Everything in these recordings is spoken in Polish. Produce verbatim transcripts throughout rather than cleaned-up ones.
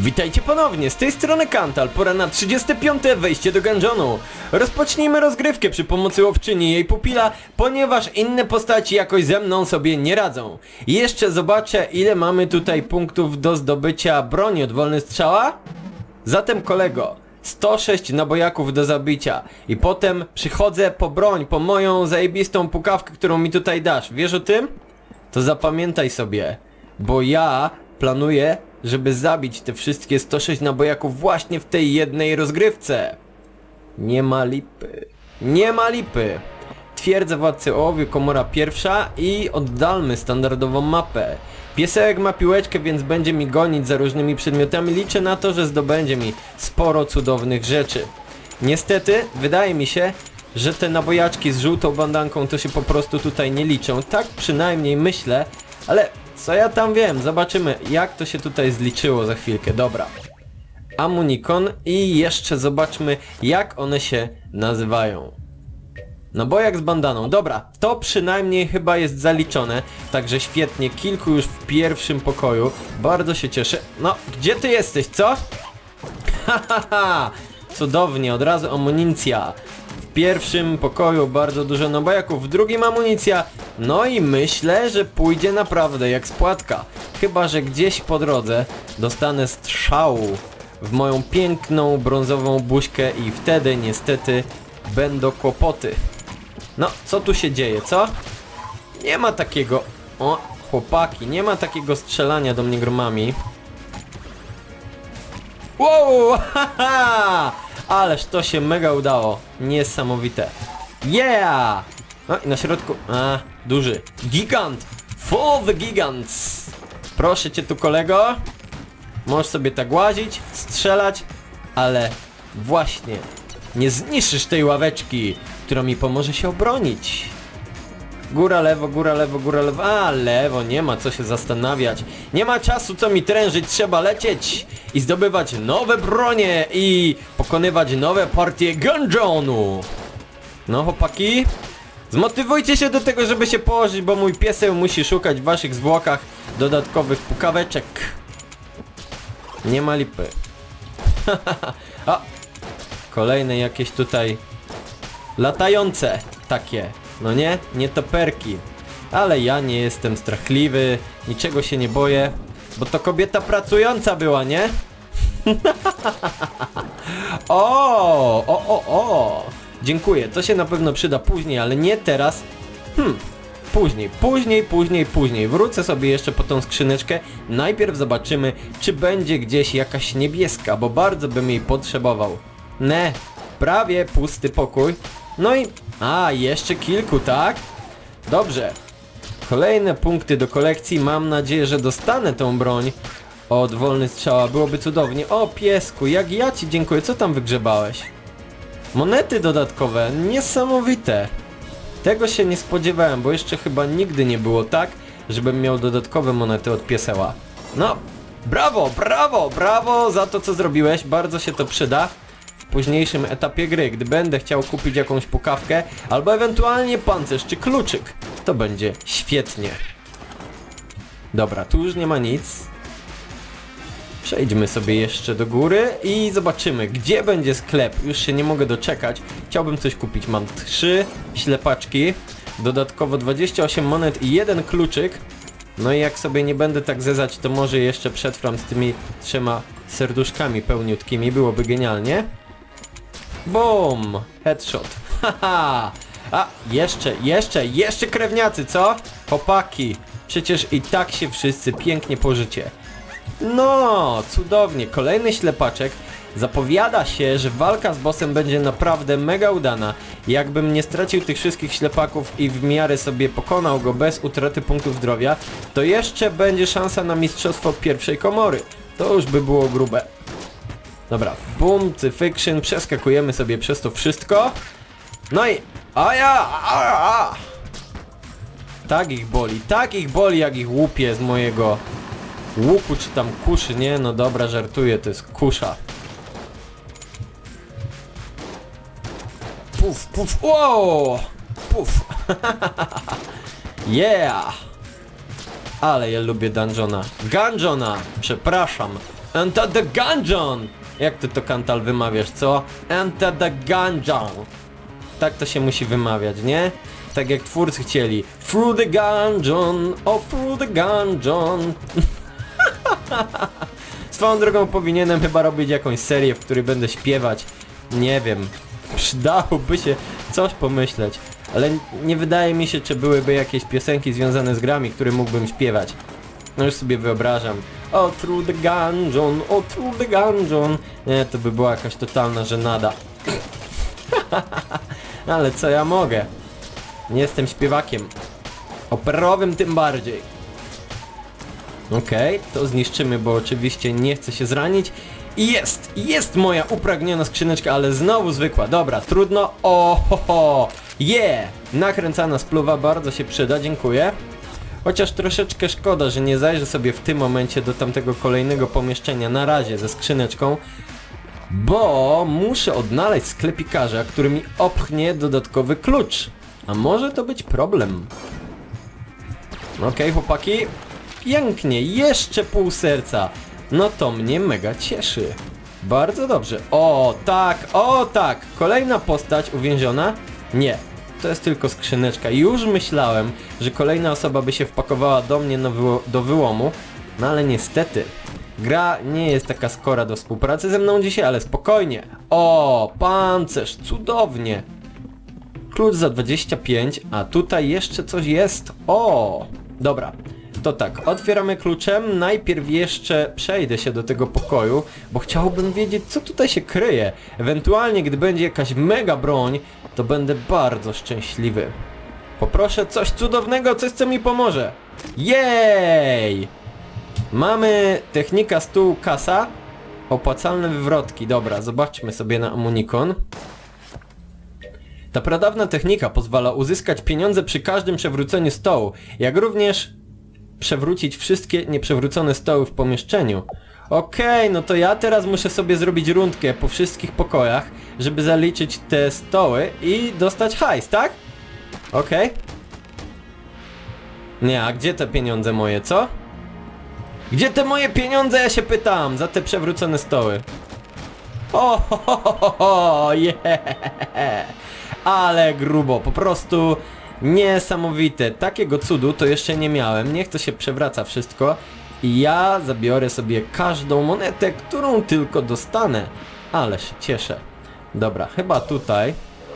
Witajcie ponownie, z tej strony Kantal, pora na trzydzieste piąte wejście do dungeonu. Rozpocznijmy rozgrywkę przy pomocy łowczyni i jej pupila, ponieważ inne postaci jakoś ze mną sobie nie radzą. I jeszcze zobaczę, ile mamy tutaj punktów do zdobycia broni od wolny strzała. Zatem kolego, sto sześć nabojaków do zabicia i potem przychodzę po broń, po moją zajebistą pukawkę, którą mi tutaj dasz. Wiesz o tym? To zapamiętaj sobie, bo ja planuję, żeby zabić te wszystkie sto sześć nabojaków właśnie w tej jednej rozgrywce. Nie ma lipy. Nie ma lipy. Twierdzę władcy ołowiu, komora pierwsza i oddalmy standardową mapę. Piesełek ma piłeczkę, więc będzie mi gonić za różnymi przedmiotami. Liczę na to, że zdobędzie mi sporo cudownych rzeczy. Niestety, wydaje mi się, że te nabojaczki z żółtą bandanką to się po prostu tutaj nie liczą. Tak przynajmniej myślę, ale co ja tam wiem? Zobaczymy, jak to się tutaj zliczyło za chwilkę. Dobra. Amunikon i jeszcze zobaczmy, jak one się nazywają. Nabojak z bandaną. Dobra, to przynajmniej chyba jest zaliczone. Także świetnie, kilku już w pierwszym pokoju. Bardzo się cieszę. No, gdzie ty jesteś, co? Ha, ha, ha. Cudownie, od razu amunicja. W pierwszym pokoju bardzo dużo nabojaków, w drugim amunicja. No i myślę, że pójdzie naprawdę jak spłatka. Chyba że gdzieś po drodze dostanę strzału w moją piękną brązową buźkę i wtedy niestety będą kłopoty. No, co tu się dzieje, co? Nie ma takiego... O, chłopaki, nie ma takiego strzelania do mnie gromami. Wow, haha! Ależ to się mega udało. Niesamowite. Yeah! No i na środku... A, duży. Gigant! For the gigants! Proszę cię tu, kolego. Możesz sobie tak łazić, strzelać, ale właśnie nie zniszczysz tej ławeczki, która mi pomoże się obronić. Góra, lewo, góra, lewo, góra, lewo. A, lewo, nie ma co się zastanawiać. Nie ma czasu co mi trężyć, trzeba lecieć i zdobywać nowe bronie i pokonywać nowe partie dungeonu. No chłopaki, zmotywujcie się do tego, żeby się położyć, bo mój pieseł musi szukać w waszych zwłokach dodatkowych pukaweczek. Nie ma lipy. A, kolejne jakieś tutaj latające takie. No nie? Nie toperki. Ale ja nie jestem strachliwy, niczego się nie boję, bo to kobieta pracująca była, nie? O, o, o, o. Dziękuję, to się na pewno przyda później, ale nie teraz. Hmm, później, później, później, później. Wrócę sobie jeszcze po tą skrzyneczkę. Najpierw zobaczymy, czy będzie gdzieś jakaś niebieska, bo bardzo bym jej potrzebował. Ne, prawie pusty pokój. No i... A, jeszcze kilku, tak? Dobrze. Kolejne punkty do kolekcji. Mam nadzieję, że dostanę tą broń od wolny strzała. Byłoby cudownie. O, piesku, jak ja ci dziękuję. Co tam wygrzebałeś? Monety dodatkowe. Niesamowite. Tego się nie spodziewałem, bo jeszcze chyba nigdy nie było tak, żebym miał dodatkowe monety od pieseła. No, brawo, brawo, brawo za to, co zrobiłeś. Bardzo się to przyda w późniejszym etapie gry, gdy będę chciał kupić jakąś pukawkę albo ewentualnie pancerz czy kluczyk, to będzie świetnie. Dobra, tu już nie ma nic. Przejdźmy sobie jeszcze do góry i zobaczymy, gdzie będzie sklep. Już się nie mogę doczekać. Chciałbym coś kupić. Mam trzy ślepaczki, dodatkowo dwadzieścia osiem monet i jeden kluczyk. No i jak sobie nie będę tak zezać, to może jeszcze przetrwam z tymi trzema serduszkami pełniutkimi. Byłoby genialnie. Boom! Headshot. Haha! A, jeszcze, jeszcze, jeszcze krewniacy, co? Chłopaki, przecież i tak się wszyscy pięknie pożycie. No, cudownie. Kolejny ślepaczek. Zapowiada się, że walka z bossem będzie naprawdę mega udana. Jakbym nie stracił tych wszystkich ślepaków i w miarę sobie pokonał go bez utraty punktów zdrowia, to jeszcze będzie szansa na mistrzostwo pierwszej komory. To już by było grube. Dobra, boom, cyfiction, przeskakujemy sobie przez to wszystko. No i... A ja! A, a. Tak ich boli, tak ich boli, jak ich łupie z mojego łuku, czy tam kuszy, nie? No dobra, żartuję, to jest kusza. Puf, puf, wow! Puf! Yeah! Ale ja lubię dungeona. Gungeona! Przepraszam. Enter the gungeon! Jak ty to, Kantal, wymawiasz, co? Enter the gungeon! Tak to się musi wymawiać, nie? Tak jak twórcy chcieli. Through the gungeon, oh through the gungeon. Swoją drogą powinienem chyba robić jakąś serię, w której będę śpiewać. Nie wiem. Przydałoby się coś pomyśleć. Ale nie wydaje mi się, czy byłyby jakieś piosenki związane z grami, które mógłbym śpiewać. No już sobie wyobrażam. Oh through the gungeon, oh through the gungeon. Nie, to by była jakaś totalna żenada. Ale co ja mogę? Nie jestem śpiewakiem. Operowym tym bardziej. Okej, okay, to zniszczymy, bo oczywiście nie chcę się zranić. I jest, jest moja upragniona skrzyneczka, ale znowu zwykła. Dobra, trudno. O, ho, ho. Yeah! Nakręcana spluwa bardzo się przyda, dziękuję. Chociaż troszeczkę szkoda, że nie zajrzę sobie w tym momencie do tamtego kolejnego pomieszczenia na razie ze skrzyneczką, bo muszę odnaleźć sklepikarza, który mi opchnie dodatkowy klucz. A może to być problem. Okej, okay, chłopaki. Pięknie, jeszcze pół serca. No to mnie mega cieszy. Bardzo dobrze. O tak, o tak. Kolejna postać uwięziona? Nie. To jest tylko skrzyneczka. Już myślałem, że kolejna osoba by się wpakowała do mnie na wyło do wyłomu. No ale niestety. Gra nie jest taka skora do współpracy ze mną dzisiaj, ale spokojnie. O, pancerz, cudownie. Klucz za dwadzieścia pięć, a tutaj jeszcze coś jest. O, dobra. To tak, otwieramy kluczem. Najpierw jeszcze przejdę się do tego pokoju, bo chciałbym wiedzieć, co tutaj się kryje. Ewentualnie, gdy będzie jakaś mega broń, to będę bardzo szczęśliwy. Poproszę coś cudownego, coś, co mi pomoże. Jej! Mamy technika stół kasa. Opłacalne wywrotki. Dobra, zobaczmy sobie na Ammonikon. Ta pradawna technika pozwala uzyskać pieniądze przy każdym przewróceniu stołu, jak również przewrócić wszystkie nieprzewrócone stoły w pomieszczeniu. Okej, okay, no to ja teraz muszę sobie zrobić rundkę po wszystkich pokojach, żeby zaliczyć te stoły i dostać hajs, tak? Okej. Okay. Nie, a gdzie te pieniądze moje, co? Gdzie te moje pieniądze, ja się pytam, za te przewrócone stoły? O, ho, ho, ho, ho, yeah. Ale grubo, po prostu niesamowite. Takiego cudu to jeszcze nie miałem. Niech to się przewraca wszystko i ja zabiorę sobie każdą monetę, którą tylko dostanę. Ale się cieszę. Dobra, chyba tutaj.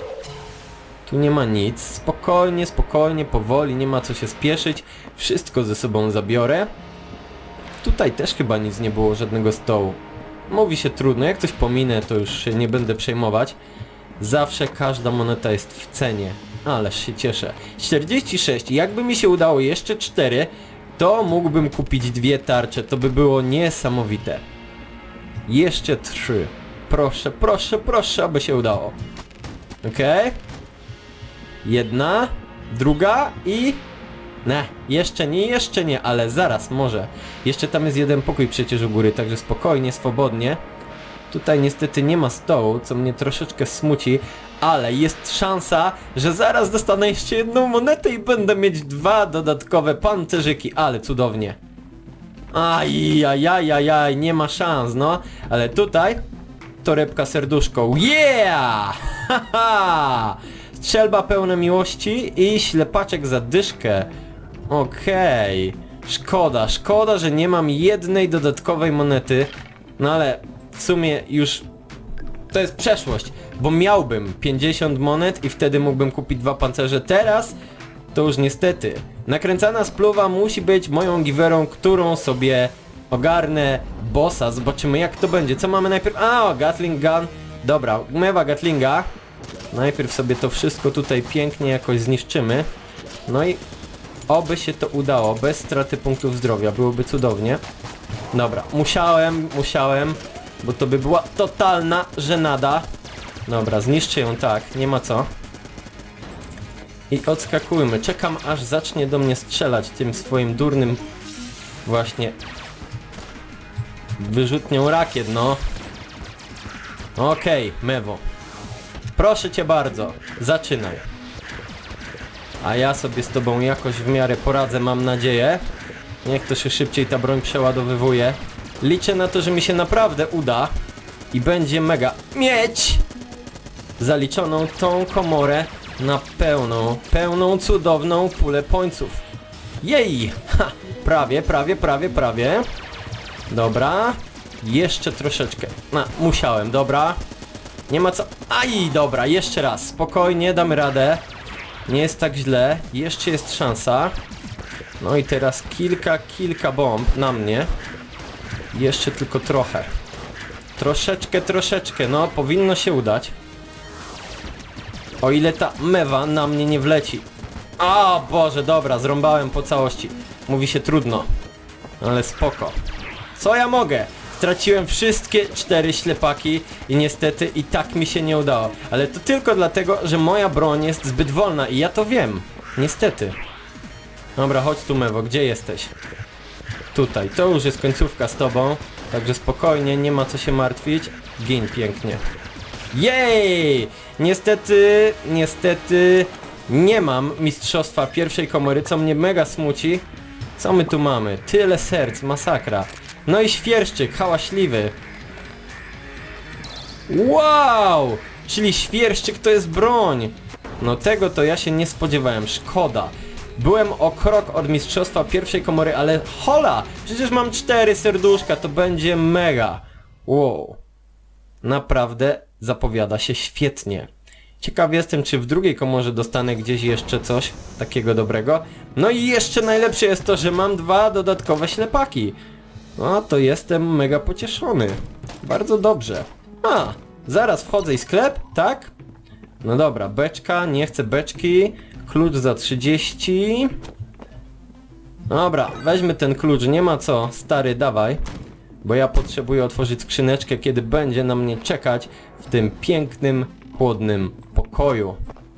Tu nie ma nic. Spokojnie, spokojnie, powoli, nie ma co się spieszyć. Wszystko ze sobą zabiorę. Tutaj też chyba nic nie było, żadnego stołu. Mówi się trudno, jak coś pominę, to już się nie będę przejmować. Zawsze każda moneta jest w cenie. Ależ się cieszę. czterdzieści sześć. Jakby mi się udało jeszcze cztery, to mógłbym kupić dwie tarcze. To by było niesamowite. Jeszcze trzy. Proszę, proszę, proszę, aby się udało. Okej. Okay. Jedna. Druga i... Ne, jeszcze nie, jeszcze nie, ale zaraz, może. Jeszcze tam jest jeden pokój przecież u góry, także spokojnie, swobodnie. Tutaj niestety nie ma stołu, co mnie troszeczkę smuci, ale jest szansa, że zaraz dostanę jeszcze jedną monetę i będę mieć dwa dodatkowe pancerzyki, ale cudownie. Ajajajajaj, nie ma szans, no. Ale tutaj torebka serduszko. Yeah! Haha! Strzelba pełna miłości i ślepaczek za dyszkę. Okej. Okay. Szkoda, szkoda, że nie mam jednej dodatkowej monety. No ale w sumie już to jest przeszłość, bo miałbym pięćdziesiąt monet i wtedy mógłbym kupić dwa pancerze. Teraz to już niestety. Nakręcana spluwa musi być moją giwerą, którą sobie ogarnę bossa. Zobaczymy jak to będzie. Co mamy najpierw? A, Gatling Gun. Dobra, mewa Gatlinga. Najpierw sobie to wszystko tutaj pięknie jakoś zniszczymy. No i oby się to udało, bez straty punktów zdrowia, byłoby cudownie. Dobra, musiałem, musiałem, bo to by była totalna żenada. Dobra, zniszczę ją, tak, nie ma co. I odskakujmy, czekam aż zacznie do mnie strzelać tym swoim durnym właśnie wyrzutnią rakiet, no. Okej, okay, Mewo. Proszę cię bardzo, zaczynaj. A ja sobie z tobą jakoś w miarę poradzę, mam nadzieję. Niech to się szybciej ta broń przeładowywuje. Liczę na to, że mi się naprawdę uda i będzie mega mieć zaliczoną tą komorę na pełną, pełną, cudowną pulę pońców. Jej! Ha! Prawie, prawie, prawie, prawie. Dobra. Jeszcze troszeczkę. No, musiałem, dobra. Nie ma co... Aj, dobra, jeszcze raz. Spokojnie, damy radę. Nie jest tak źle. Jeszcze jest szansa. No i teraz kilka, kilka bomb na mnie. Jeszcze tylko trochę. Troszeczkę, troszeczkę. No, powinno się udać. O ile ta mewa na mnie nie wleci. O Boże, dobra, zrąbałem po całości. Mówi się trudno. Ale spoko. Co ja mogę? Straciłem wszystkie cztery ślepaki i niestety i tak mi się nie udało. Ale to tylko dlatego, że moja broń jest zbyt wolna i ja to wiem. Niestety. Dobra, chodź tu, Mewo, gdzie jesteś? Tutaj, to już jest końcówka z tobą. Także spokojnie, nie ma co się martwić. Gin pięknie. Jej! Niestety, niestety nie mam mistrzostwa pierwszej komory, co mnie mega smuci. Co my tu mamy? Tyle serc, masakra. No i świerszczyk, hałaśliwy. Wow! Czyli świerszczyk to jest broń. No tego to ja się nie spodziewałem, szkoda. Byłem o krok od mistrzostwa pierwszej komory, ale hola! Przecież mam cztery serduszka, to będzie mega. Wow. Naprawdę zapowiada się świetnie. Ciekaw jestem, czy w drugiej komorze dostanę gdzieś jeszcze coś takiego dobrego. No i jeszcze najlepsze jest to, że mam dwa dodatkowe ślepaki. No to jestem mega pocieszony. Bardzo dobrze. A, zaraz wchodzę i sklep, tak? No dobra, beczka, nie chcę beczki. Klucz za trzydzieści. Dobra, weźmy ten klucz, nie ma co, stary, dawaj. Bo ja potrzebuję otworzyć skrzyneczkę, kiedy będzie na mnie czekać w tym pięknym, chłodnym pokoju.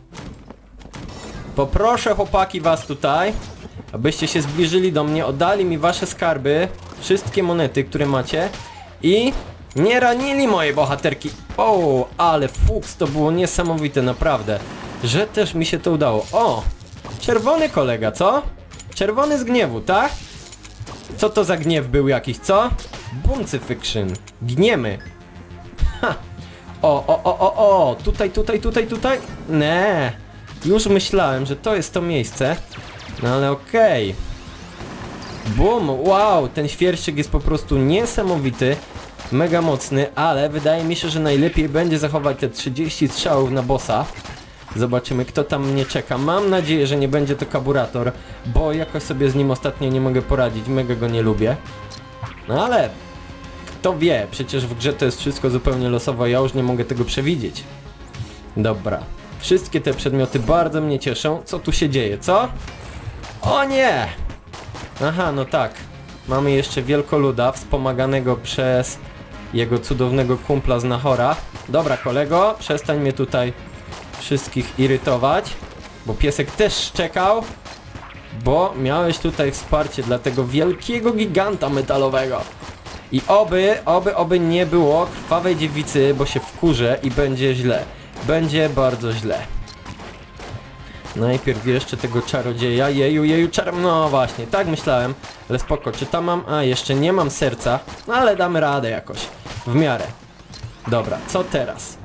Poproszę chłopaki was tutaj, abyście się zbliżyli do mnie, oddali mi wasze skarby, wszystkie monety, które macie i nie ranili mojej bohaterki. O, ale fuks, to było niesamowite, naprawdę, że też mi się to udało. O, czerwony kolega, co? Czerwony z gniewu, tak? Co to za gniew był jakiś, co? Buncyfiction. Gniemy. Ha. O, o, o, o, o, tutaj, tutaj, tutaj, tutaj. Nie. Już myślałem, że to jest to miejsce. No ale okej. Bum, wow, ten świerszczyk jest po prostu niesamowity. Mega mocny, ale wydaje mi się, że najlepiej będzie zachować te trzydzieści strzałów na bossa. Zobaczymy, kto tam mnie czeka. Mam nadzieję, że nie będzie to kaburator, bo jakoś sobie z nim ostatnio nie mogę poradzić. Mega go nie lubię. No ale kto wie, przecież w grze to jest wszystko zupełnie losowo, ja już nie mogę tego przewidzieć. Dobra. Wszystkie te przedmioty bardzo mnie cieszą. Co tu się dzieje, co? O nie! Aha, no tak. Mamy jeszcze wielkoluda wspomaganego przez jego cudownego kumpla z Nahora. Dobra, kolego, przestań mnie tutaj wszystkich irytować, bo piesek też szczekał, bo miałeś tutaj wsparcie dla tego wielkiego giganta metalowego. I oby, oby, oby nie było krwawej dziewicy, bo się wkurzę i będzie źle. Będzie bardzo źle. Najpierw jeszcze tego czarodzieja. Jeju, jeju, czar... No właśnie, tak myślałem. Ale spoko, czy tam mam... A, jeszcze nie mam serca. No ale damy radę jakoś. W miarę. Dobra, co teraz?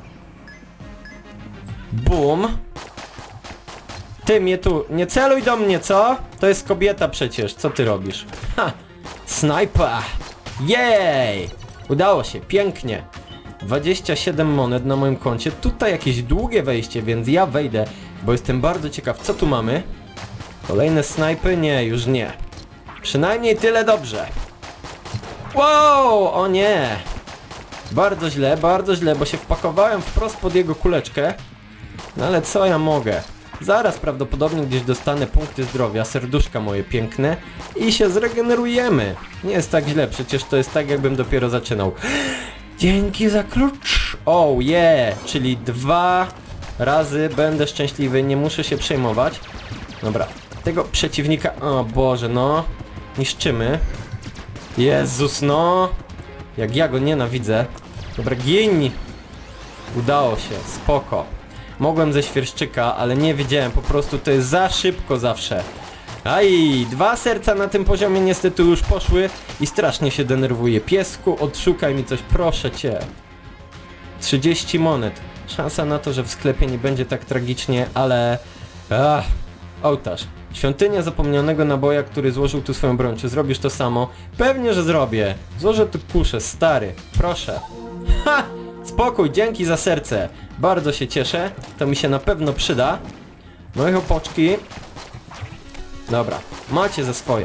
Bum. Ty mnie tu... Nie celuj do mnie, co? To jest kobieta przecież. Co ty robisz? Ha! Snajpa! Jej! Udało się, pięknie. dwadzieścia siedem monet na moim koncie. Tutaj jakieś długie wejście, więc ja wejdę, bo jestem bardzo ciekaw, co tu mamy. Kolejne snajpy? Nie, już nie. Przynajmniej tyle dobrze. Wow! O nie! Bardzo źle, bardzo źle, bo się wpakowałem wprost pod jego kuleczkę. No ale co ja mogę? Zaraz prawdopodobnie gdzieś dostanę punkty zdrowia, serduszka moje piękne i się zregenerujemy. Nie jest tak źle, przecież to jest tak, jakbym dopiero zaczynał. Dzięki za klucz! Oh yeah! Czyli dwa razy będę szczęśliwy, nie muszę się przejmować. Dobra, tego przeciwnika... O Boże, no. Niszczymy. Jezus, no. Jak ja go nienawidzę. Dobra, gin! Udało się, spoko. Mogłem ze świerszczyka, ale nie wiedziałem, po prostu to jest za szybko zawsze. Aj, dwa serca na tym poziomie niestety już poszły i strasznie się denerwuję. Piesku, odszukaj mi coś, proszę cię. trzydzieści monet. Szansa na to, że w sklepie nie będzie tak tragicznie, ale... Ach, ołtarz. Świątynia zapomnianego naboja, który złożył tu swoją broń. Czy zrobisz to samo? Pewnie, że zrobię. Złożę tu kuszę, stary. Proszę. Ha! Spokój, dzięki za serce. Bardzo się cieszę. To mi się na pewno przyda. Moje chłopoczki. Dobra, macie za swoje.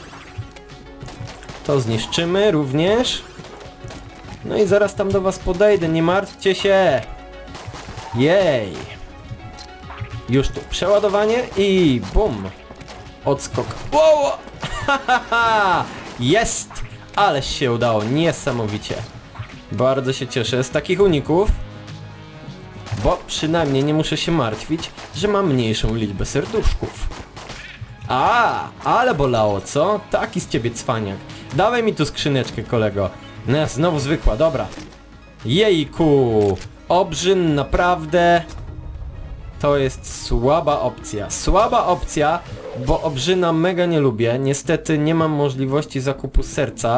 To zniszczymy również. No i zaraz tam do was podejdę, nie martwcie się. Jej. Już tu przeładowanie i bum. Odskok. Wow! Ha, ha, ha. Jest! Ależ się udało, niesamowicie. Bardzo się cieszę z takich uników. Bo przynajmniej nie muszę się martwić, że mam mniejszą liczbę serduszków. A, ale bolało, co? Taki z ciebie cwaniak. Dawaj mi tu skrzyneczkę, kolego. No, znowu zwykła, dobra. Jejku. Obrzyn naprawdę... To jest słaba opcja. Słaba opcja, bo obrzyna mega nie lubię. Niestety nie mam możliwości zakupu serca.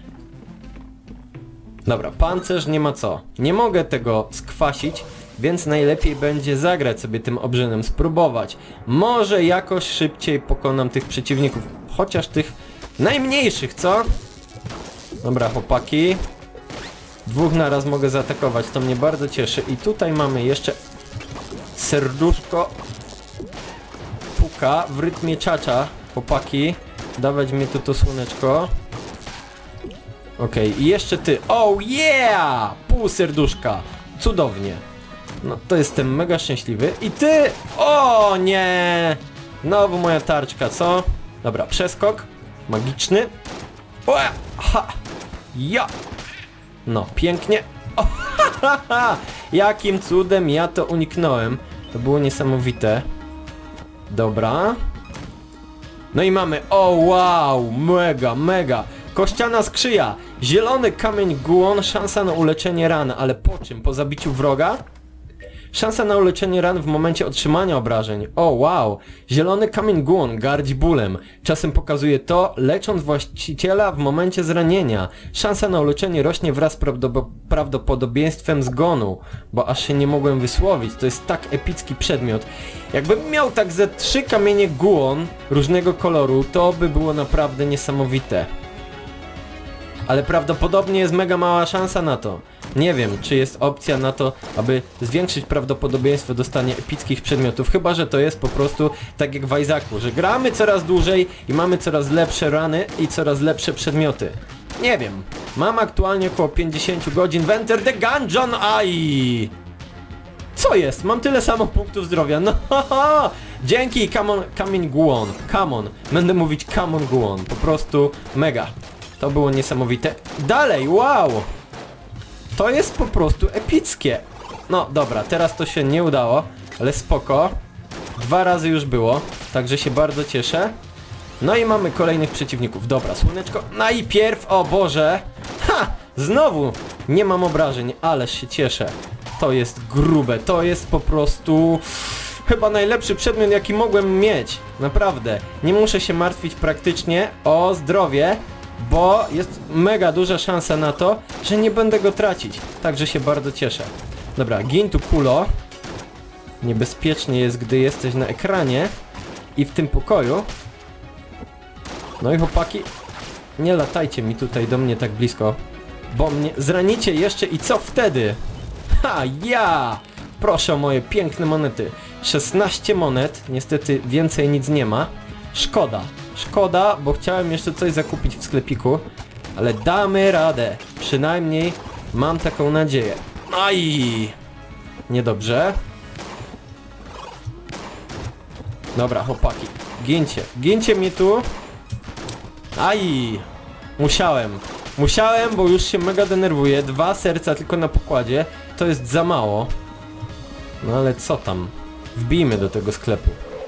Dobra, pancerz nie ma co. Nie mogę tego skwasić, więc najlepiej będzie zagrać sobie tym obrzynem, spróbować. Może jakoś szybciej pokonam tych przeciwników. Chociaż tych najmniejszych, co? Dobra, chłopaki. Dwóch naraz mogę zaatakować, to mnie bardzo cieszy. I tutaj mamy jeszcze serduszko. Puka w rytmie czacza, chłopaki. Dawać mi tu to słoneczko. Okej, okay, i jeszcze ty. Oh yeah! Pół serduszka. Cudownie. No to jestem mega szczęśliwy. I ty! O nie! Znowu moja tarczka, co? Dobra, przeskok. Magiczny. O, ha! Ja! No, pięknie. O, ha, ha, ha. Jakim cudem ja to uniknąłem. To było niesamowite. Dobra. No i mamy... O wow! Mega, mega! Kościana skrzyja! Zielony kamień Guon, szansa na uleczenie ran, ale po czym? Po zabiciu wroga? Szansa na uleczenie ran w momencie otrzymania obrażeń. O wow! Zielony kamień Guon gardzi bólem. Czasem pokazuje to, lecząc właściciela w momencie zranienia. Szansa na uleczenie rośnie wraz z prawdopodobieństwem zgonu. Bo aż się nie mogłem wysłowić. To jest tak epicki przedmiot. Jakbym miał tak ze trzy kamienie Guon różnego koloru, to by było naprawdę niesamowite. Ale prawdopodobnie jest mega mała szansa na to. Nie wiem, czy jest opcja na to, aby zwiększyć prawdopodobieństwo dostania epickich przedmiotów. Chyba że to jest po prostu tak jak w Isaacu, że gramy coraz dłużej i mamy coraz lepsze rany i coraz lepsze przedmioty. Nie wiem. Mam aktualnie około pięćdziesiąt godzin w Enter the Gungeon. Aj! Co jest? Mam tyle samo punktów zdrowia. No ho, ho. Dzięki Kamon, Kamień Guon. Kamon. Będę mówić Kamon Guon. Po prostu mega. To było niesamowite. Dalej, wow! To jest po prostu epickie. No dobra, teraz to się nie udało, ale spoko. Dwa razy już było, także się bardzo cieszę. No i mamy kolejnych przeciwników. Dobra, słoneczko. Najpierw, o Boże! Ha! Znowu nie mam obrażeń, ależ się cieszę. To jest grube, to jest po prostu... Chyba najlepszy przedmiot, jaki mogłem mieć. Naprawdę. Nie muszę się martwić praktycznie o zdrowie, bo jest mega duża szansa na to, że nie będę go tracić. Także się bardzo cieszę. Dobra, gin tu kulo. Niebezpiecznie jest, gdy jesteś na ekranie i w tym pokoju. No i chłopaki, nie latajcie mi tutaj do mnie tak blisko, bo mnie zranicie jeszcze i co wtedy? Ha, ja! Proszę o moje piękne monety. szesnaście monet, niestety więcej nic nie ma. Szkoda. Szkoda, bo chciałem jeszcze coś zakupić w sklepiku, ale damy radę. Przynajmniej mam taką nadzieję. Aj! Niedobrze. Dobra, chłopaki. Gincie. Gincie mi tu. Aj! Musiałem. Musiałem, bo już się mega denerwuję. Dwa serca tylko na pokładzie. To jest za mało. No ale co tam? Wbijmy do tego sklepu.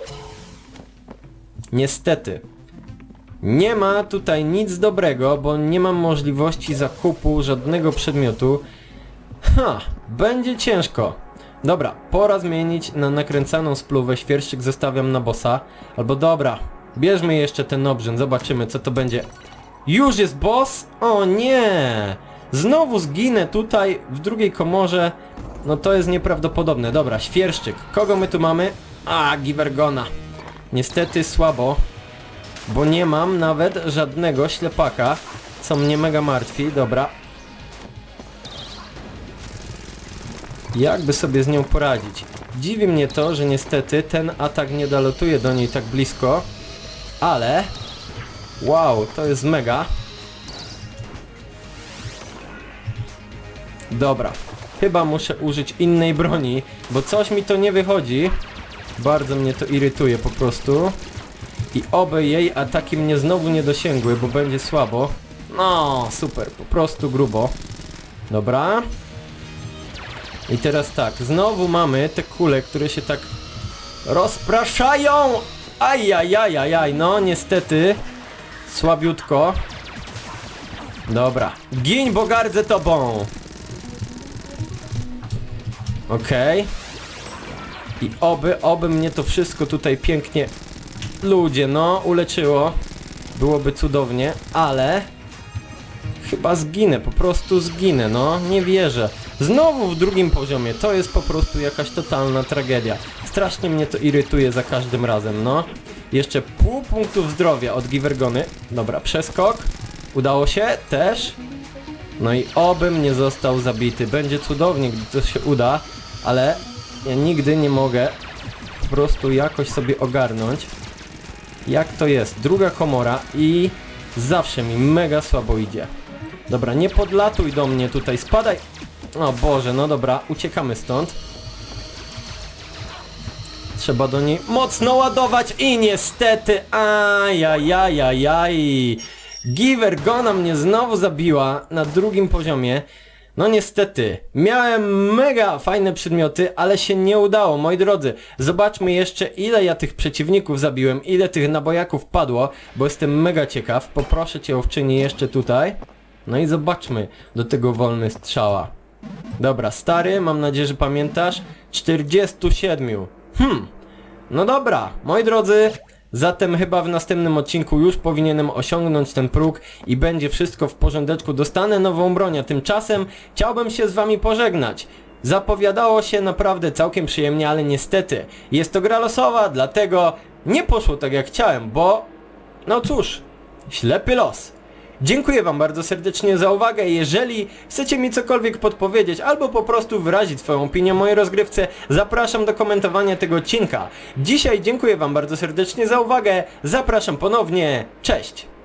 Niestety. Nie ma tutaj nic dobrego, bo nie mam możliwości zakupu żadnego przedmiotu. Ha! Będzie ciężko. Dobra, pora zmienić na nakręcaną spluwę. Świerszczyk zostawiam na bossa. Albo dobra, Bierzmy jeszcze ten obrzęd, zobaczymy co to będzie. Już jest boss? O nie! Znowu zginę tutaj w drugiej komorze. No to jest nieprawdopodobne. Dobra, świerszczyk. Kogo my tu mamy? A, Givergona. Niestety słabo. Bo nie mam nawet żadnego ślepaka. Co mnie mega martwi. Dobra. Jakby sobie z nią poradzić? Dziwi mnie to, że niestety ten atak nie dolatuje do niej tak blisko. Ale... Wow, to jest mega. Dobra. Chyba muszę użyć innej broni, bo coś mi to nie wychodzi. Bardzo mnie to irytuje po prostu. I oby jej ataki mnie znowu nie dosięgły, bo będzie słabo. No, super, po prostu grubo. Dobra. I teraz tak, znowu mamy te kule, które się tak rozpraszają. Ajajajajaj, no niestety. Słabiutko. Dobra. Giń, bo gardzę tobą. Okej. Okay. I oby, oby mnie to wszystko tutaj pięknie... Ludzie, no, uleczyło. Byłoby cudownie, ale... Chyba zginę, po prostu zginę, no, nie wierzę. Znowu w drugim poziomie, to jest po prostu jakaś totalna tragedia. Strasznie mnie to irytuje za każdym razem, no. Jeszcze pół punktów zdrowia od Givergony. Dobra, przeskok. Udało się też. No i obym nie został zabity. Będzie cudownie, gdy to się uda, ale ja nigdy nie mogę po prostu jakoś sobie ogarnąć, jak to jest. Druga komora i zawsze mi mega słabo idzie. Dobra, nie podlatuj do mnie tutaj, spadaj. O Boże, no dobra, uciekamy stąd. Trzeba do niej mocno ładować i niestety, ajajajajaj. Givergona mnie znowu zabiła na drugim poziomie. No niestety, miałem mega fajne przedmioty, ale się nie udało, moi drodzy. Zobaczmy jeszcze, ile ja tych przeciwników zabiłem, ile tych nabojaków padło, bo jestem mega ciekaw. Poproszę cię, owczyni, jeszcze tutaj. No i zobaczmy do tego wolny strzała. Dobra, stary, mam nadzieję, że pamiętasz. czterdzieści siedem. Hmm, no dobra, moi drodzy. Zatem chyba w następnym odcinku już powinienem osiągnąć ten próg i będzie wszystko w porządeczku. Dostanę nową broń, a tymczasem chciałbym się z wami pożegnać. Zapowiadało się naprawdę całkiem przyjemnie, ale niestety jest to gra losowa, dlatego nie poszło tak jak chciałem, bo... No cóż, ślepy los. Dziękuję wam bardzo serdecznie za uwagę. Jeżeli chcecie mi cokolwiek podpowiedzieć albo po prostu wyrazić swoją opinię o mojej rozgrywce, zapraszam do komentowania tego odcinka. Dzisiaj dziękuję wam bardzo serdecznie za uwagę. Zapraszam ponownie. Cześć!